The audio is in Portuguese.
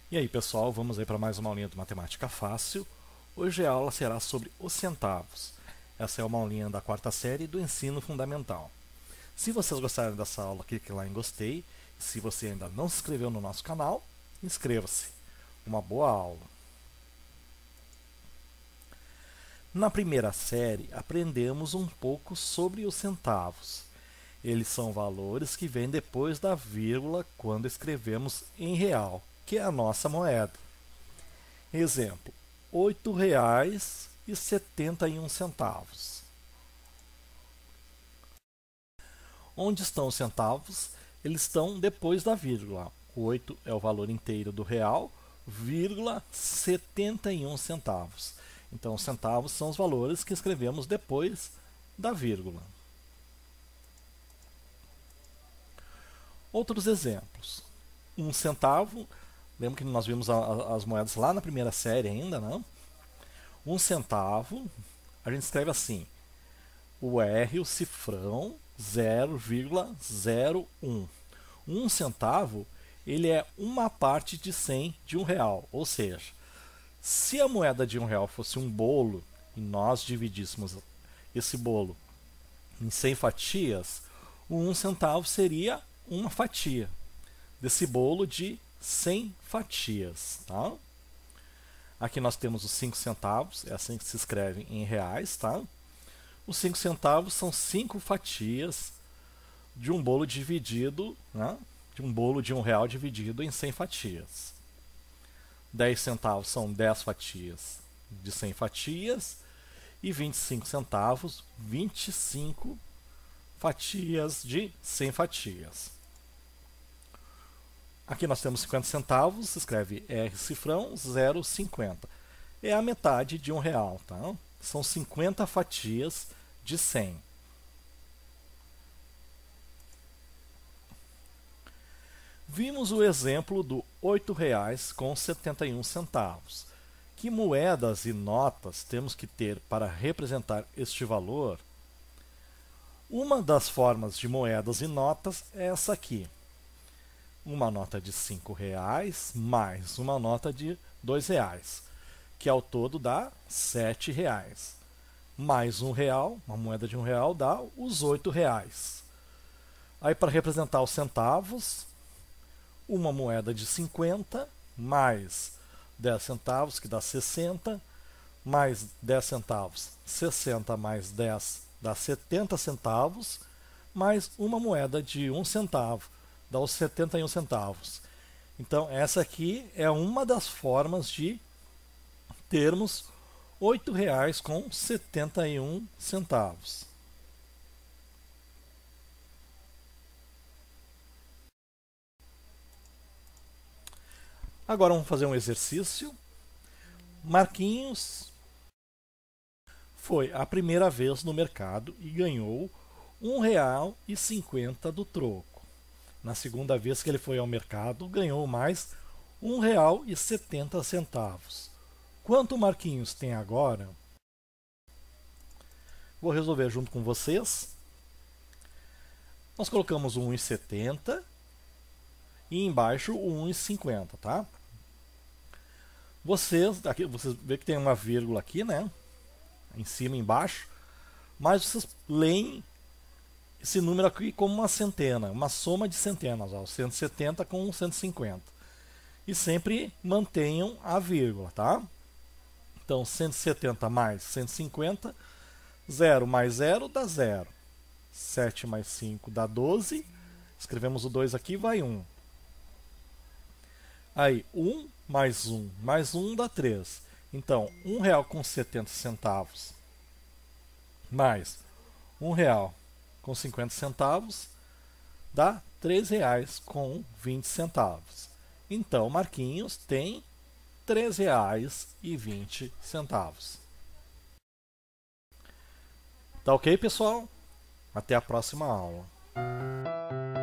E aí, pessoal, vamos aí para mais uma aulinha de matemática fácil. Hoje a aula será sobre os centavos. Essa é uma aulinha da quarta série do ensino fundamental. Se vocês gostaram dessa aula, clique lá em gostei. Se você ainda não se inscreveu no nosso canal, inscreva-se. Uma boa aula. Na primeira série, aprendemos um pouco sobre os centavos. Eles são valores que vêm depois da vírgula quando escrevemos em real, que é a nossa moeda. Exemplo: R$ 8,71. Onde estão os centavos? Eles estão depois da vírgula. 8 é o valor inteiro do real, vírgula 71 centavos. Então, os centavos são os valores que escrevemos depois da vírgula. Outros exemplos. Um centavo, lembra que nós vimos as moedas lá na primeira série ainda, não? Um centavo, a gente escreve assim, o R, o cifrão, 0,01. Um centavo, ele é uma parte de 100 de um real, ou seja, se a moeda de um real fosse um bolo e nós dividíssemos esse bolo em 100 fatias, o 1 centavo seria uma fatia desse bolo de 100 fatias. Tá? Aqui nós temos os 5 centavos, é assim que se escreve em reais. Tá? Os 5 centavos são 5 fatias de um bolo dividido, né? De um bolo de um real dividido em 100 fatias. 10 centavos são 10 fatias de 100 fatias e 25 centavos, 25 fatias de 100 fatias. Aqui nós temos 50 centavos, se escreve R cifrão 0,50. É a metade de um real, tá? São 50 fatias de 100. Vimos o exemplo do R$ 8,71. Que moedas e notas temos que ter para representar este valor? Uma das formas de moedas e notas é essa aqui. Uma nota de R$ 5,00 mais uma nota de R$ 2,00, que ao todo dá R$ 7,00. Mais R$1, uma moeda de R$1, dá os R$ 8,00. Aí, para representar os centavos, uma moeda de 50 mais 10 centavos, que dá 60, mais 10 centavos, 60 mais 10 dá 70 centavos, mais uma moeda de 1 centavo, dá os 71 centavos. Então, essa aqui é uma das formas de termos R$ 8,71. Agora vamos fazer um exercício. Marquinhos foi a primeira vez no mercado e ganhou R$ 1,50 do troco. Na segunda vez que ele foi ao mercado, ganhou mais R$ 1,70. Quanto Marquinhos tem agora? Vou resolver junto com vocês. Nós colocamos o 1,70 e embaixo o 1,50, tá? Vocês vê que tem uma vírgula aqui, né? Em cima e embaixo. Mas vocês leem esse número aqui como uma centena, uma soma de centenas, ó, 170 com 150. E sempre mantenham a vírgula, tá? Então, 170 mais 150, 0 mais 0 dá 0. 7 mais 5 dá 12. Escrevemos o 2 aqui, vai 1. Aí, 1 mais 1 mais 1 dá 3. Então, R$ 1,70 mais R$ 1,50 dá R$ 3,20. Então, Marquinhos tem R$ 3,20. Tá ok, pessoal? Até a próxima aula.